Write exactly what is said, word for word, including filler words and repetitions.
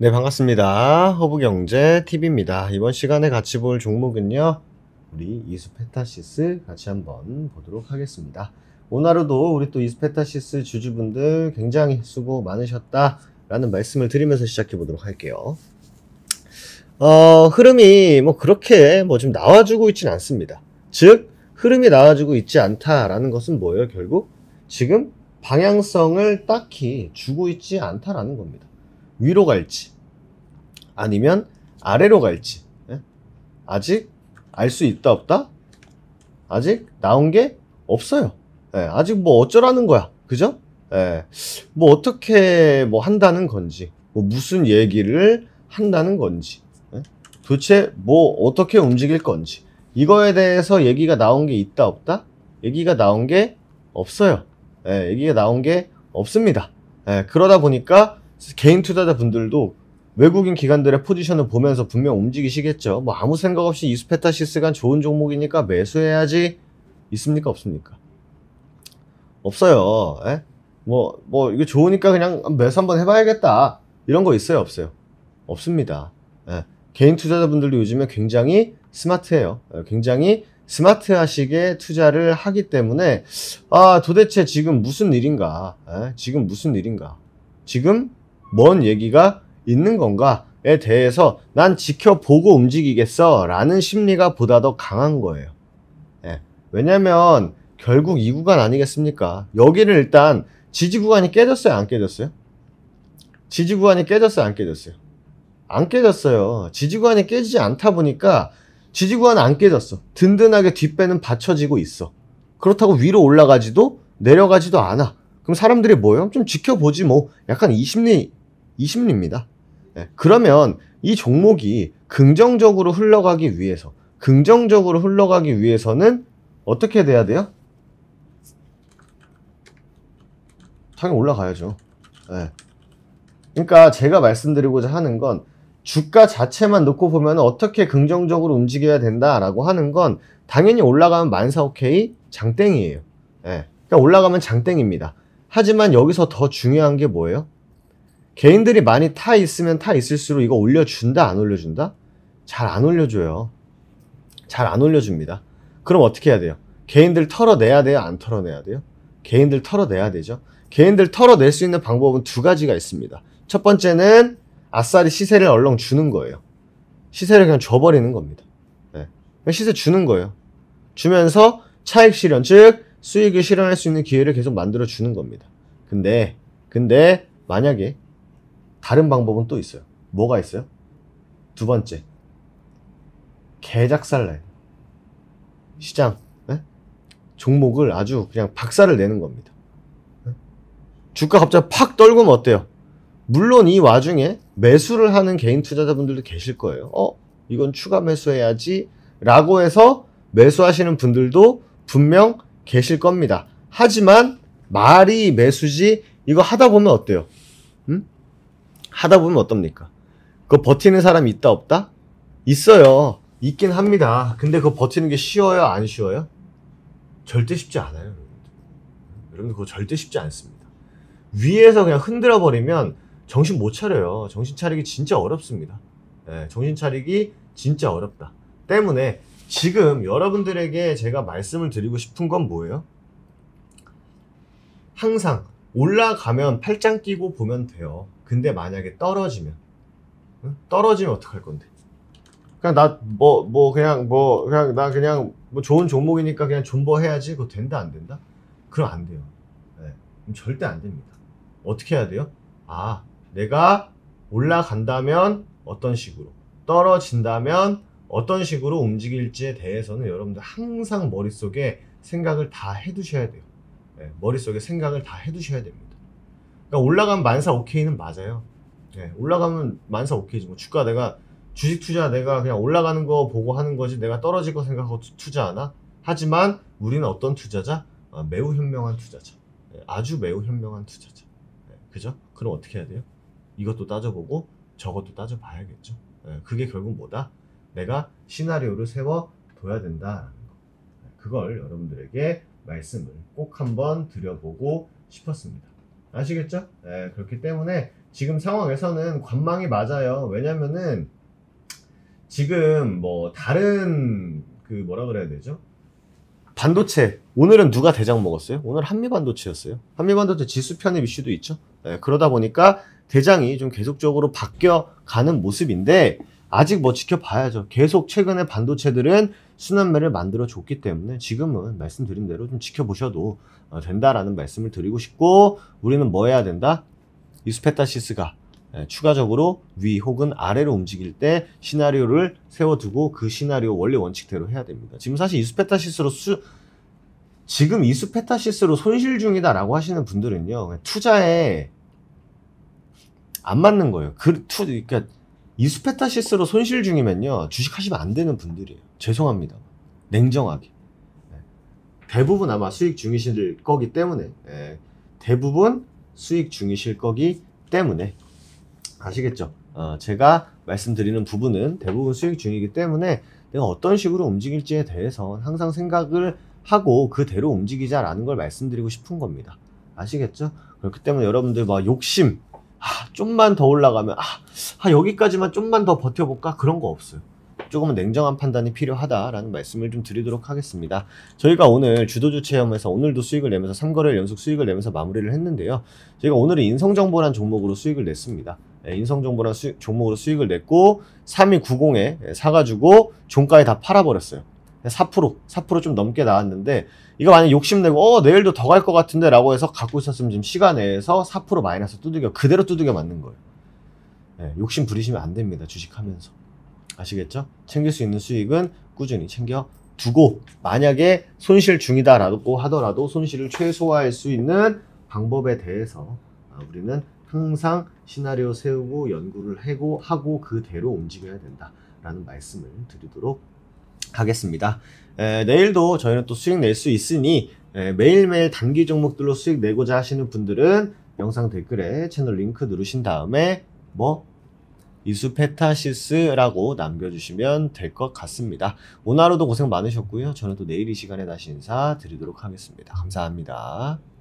네, 반갑습니다. 허브경제티비입니다. 이번 시간에 같이 볼 종목은요, 우리 이수페타시스 같이 한번 보도록 하겠습니다. 오늘 하루도 우리 또 이수페타시스 주주분들 굉장히 수고 많으셨다라는 말씀을 드리면서 시작해 보도록 할게요. 어, 흐름이 뭐 그렇게 뭐 좀 나와주고 있진 않습니다. 즉, 흐름이 나와주고 있지 않다라는 것은 뭐예요? 결국 지금 방향성을 딱히 주고 있지 않다라는 겁니다. 위로 갈지 아니면 아래로 갈지 예? 아직 알 수 있다 없다? 아직 나온 게 없어요. 예, 아직 뭐 어쩌라는 거야, 그죠? 예, 뭐 어떻게 뭐 한다는 건지, 뭐 무슨 얘기를 한다는 건지, 예? 도대체 뭐 어떻게 움직일 건지, 이거에 대해서 얘기가 나온 게 있다 없다? 얘기가 나온 게 없어요. 예, 얘기가 나온 게 없습니다. 예, 그러다 보니까 개인 투자자 분들도 외국인 기관들의 포지션을 보면서 분명 움직이시겠죠. 뭐 아무 생각 없이 이수페타시스가 좋은 종목이니까 매수해야지 있습니까? 없습니까? 없어요. 에? 뭐, 뭐 이거 좋으니까 그냥 매수 한번 해봐야겠다 이런 거 있어요? 없어요? 없습니다. 에. 개인 투자자 분들도 요즘에 굉장히 스마트해요. 에, 굉장히 스마트하시게 투자를 하기 때문에 아 도대체 지금 무슨 일인가, 에? 지금 무슨 일인가, 지금 뭔 얘기가 있는 건가에 대해서 난 지켜보고 움직이겠어 라는 심리가 보다 더 강한 거예요. 예. 왜냐면 결국 이 구간 아니겠습니까? 여기를 일단 지지 구간이 깨졌어요, 안 깨졌어요? 지지 구간이 깨졌어요, 안 깨졌어요? 안 깨졌어요. 지지 구간이 깨지지 않다 보니까 지지 구간은 안 깨졌어. 든든하게 뒷배는 받쳐지고 있어. 그렇다고 위로 올라가지도 내려가지도 않아. 그럼 사람들이 뭐예요? 좀 지켜보지 뭐. 약간 이 심리, 이 심리입니다. 예, 그러면 이 종목이 긍정적으로 흘러가기 위해서, 긍정적으로 흘러가기 위해서는 어떻게 돼야 돼요? 당연히 올라가야죠. 예. 그러니까 제가 말씀드리고자 하는 건 주가 자체만 놓고 보면 어떻게 긍정적으로 움직여야 된다라고 하는 건 당연히 올라가면 만사 오케이 장땡이에요. 예. 그러니까 올라가면 장땡입니다. 하지만 여기서 더 중요한 게 뭐예요? 개인들이 많이 타 있으면 타 있을수록 이거 올려준다, 안 올려준다? 잘 안 올려줘요. 잘 안 올려줍니다. 그럼 어떻게 해야 돼요? 개인들 털어내야 돼요, 안 털어내야 돼요? 개인들 털어내야 되죠. 개인들 털어낼 수 있는 방법은 두 가지가 있습니다. 첫 번째는 아싸리 시세를 얼렁 주는 거예요. 시세를 그냥 줘버리는 겁니다. 네. 시세 주는 거예요. 주면서 차익 실현, 즉 수익을 실현할 수 있는 기회를 계속 만들어 주는 겁니다. 근데 근데 만약에 다른 방법은 또 있어요. 뭐가 있어요? 두 번째, 개작살나요. 시장, 네? 종목을 아주 그냥 박살을 내는 겁니다. 네? 주가 갑자기 팍 떨구면 어때요? 물론 이 와중에 매수를 하는 개인 투자자분들도 계실 거예요. 어? 이건 추가 매수해야지 라고 해서 매수하시는 분들도 분명 계실 겁니다. 하지만 말이 매수지, 이거 하다 보면 어때요? 음? 하다 보면 어떻습니까? 그거 버티는 사람이 있다 없다? 있어요. 있긴 합니다. 근데 그거 버티는 게 쉬워요, 안 쉬워요? 절대 쉽지 않아요, 여러분들. 여러분들 그거 절대 쉽지 않습니다. 위에서 그냥 흔들어 버리면 정신 못 차려요. 정신 차리기 진짜 어렵습니다. 네, 정신 차리기 진짜 어렵다. 때문에 지금 여러분들에게 제가 말씀을 드리고 싶은 건 뭐예요? 항상 올라가면 팔짱 끼고 보면 돼요. 근데 만약에 떨어지면, 응? 떨어지면 어떡할 건데? 그냥 나 뭐 뭐 그냥 뭐 그냥 나 그냥 뭐 좋은 종목이니까 그냥 존버해야지. 그거 된다 안 된다? 그럼 안 돼요. 네, 그럼 절대 안 됩니다. 어떻게 해야 돼요? 아, 내가 올라간다면 어떤 식으로, 떨어진다면 어떤 식으로 움직일지에 대해서는 여러분들 항상 머릿속에 생각을 다 해두셔야 돼요. 네, 머릿속에 생각을 다 해두셔야 됩니다. 그러니까 올라가면 만사 오케이는 맞아요. 네, 올라가면 만사 오케이지. 뭐 주가 내가 주식 투자 내가 그냥 올라가는 거 보고 하는 거지 내가 떨어질 거 생각하고 투자하나? 하지만 우리는 어떤 투자자? 아, 매우 현명한 투자자. 네, 아주 매우 현명한 투자자. 네, 그죠? 그럼 어떻게 해야 돼요? 이것도 따져보고 저것도 따져봐야겠죠. 네, 그게 결국 뭐다? 내가 시나리오를 세워둬야 된다라는 거. 네, 그걸 여러분들에게 말씀을 꼭 한번 드려보고 싶었습니다. 아시겠죠? 네, 그렇기 때문에 지금 상황에서는 관망이 맞아요. 왜냐면은 지금 뭐 다른 그 뭐라 그래야 되죠? 반도체 오늘은 누가 대장 먹었어요? 오늘 한미반도체였어요. 한미반도체 지수 편입 이슈도 있죠. 예, 그러다 보니까 대장이 좀 계속적으로 바뀌어가는 모습인데 아직 뭐 지켜봐야죠. 계속 최근에 반도체들은 순환매를 만들어 줬기 때문에 지금은 말씀드린 대로 좀 지켜보셔도 어, 된다라는 말씀을 드리고 싶고, 우리는 뭐 해야 된다? 이스페타시스가 예, 추가적으로 위 혹은 아래로 움직일 때 시나리오를 세워두고 그 시나리오 원리 원칙대로 해야 됩니다. 지금 사실 이스페타시스로 수, 지금 이스페타시스로 손실 중이다라고 하시는 분들은요, 투자에 안 맞는 거예요. 그, 투, 그러니까 이스페타시스로 손실 중이면요, 주식하시면 안 되는 분들이에요. 죄송합니다. 냉정하게. 예. 대부분 아마 수익 중이실 거기 때문에, 예. 대부분 수익 중이실 거기 때문에, 아시겠죠? 어, 제가 말씀드리는 부분은 대부분 수익 중이기 때문에 내가 어떤 식으로 움직일지에 대해서 항상 생각을 하고 그대로 움직이자라는 걸 말씀드리고 싶은 겁니다. 아시겠죠? 그렇기 때문에 여러분들 막 욕심, 아, 좀만 더 올라가면, 아, 아, 여기까지만 좀만 더 버텨볼까? 그런 거 없어요. 조금은 냉정한 판단이 필요하다라는 말씀을 좀 드리도록 하겠습니다. 저희가 오늘 주도주 체험에서 오늘도 수익을 내면서 삼 거래일 연속 수익을 내면서 마무리를 했는데요. 저희가 오늘은 인성정보란 종목으로 수익을 냈습니다. 예, 인성정보란 수익, 종목으로 수익을 냈고 삼이구공에 사가지고 종가에 다 팔아버렸어요. 사 퍼센트, 사 퍼센트 좀 넘게 나왔는데 이거 만약 욕심내고 어 내일도 더 갈 것 같은데 라고 해서 갖고 있었으면 지금 시간 내에서 사 퍼센트 마이너스 두들겨 그대로 두들겨 맞는 거예요. 예, 욕심 부리시면 안 됩니다. 주식하면서. 아시겠죠? 챙길 수 있는 수익은 꾸준히 챙겨 두고, 만약에 손실 중이다라고 하더라도 손실을 최소화할 수 있는 방법에 대해서 우리는 항상 시나리오 세우고 연구를 하고, 하고 그대로 움직여야 된다라는 말씀을 드리도록 하겠습니다. 에, 내일도 저희는 또 수익 낼 수 있으니 에, 매일매일 단기 종목들로 수익 내고자 하시는 분들은 영상 댓글에 채널 링크 누르신 다음에 뭐 이수페타시스라고 남겨주시면 될 것 같습니다. 오늘 하루도 고생 많으셨고요. 저는 또 내일 이 시간에 다시 인사드리도록 하겠습니다. 감사합니다.